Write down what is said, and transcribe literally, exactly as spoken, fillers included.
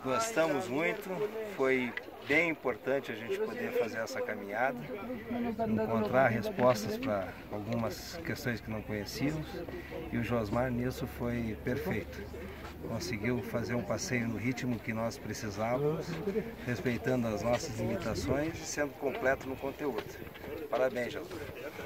Gostamos muito, foi bem importante a gente poder fazer essa caminhada, encontrar respostas para algumas questões que não conhecíamos, e o Josmar nisso foi perfeito. Conseguiu fazer um passeio no ritmo que nós precisávamos, respeitando as nossas limitações e sendo completo no conteúdo. Parabéns, Josmar.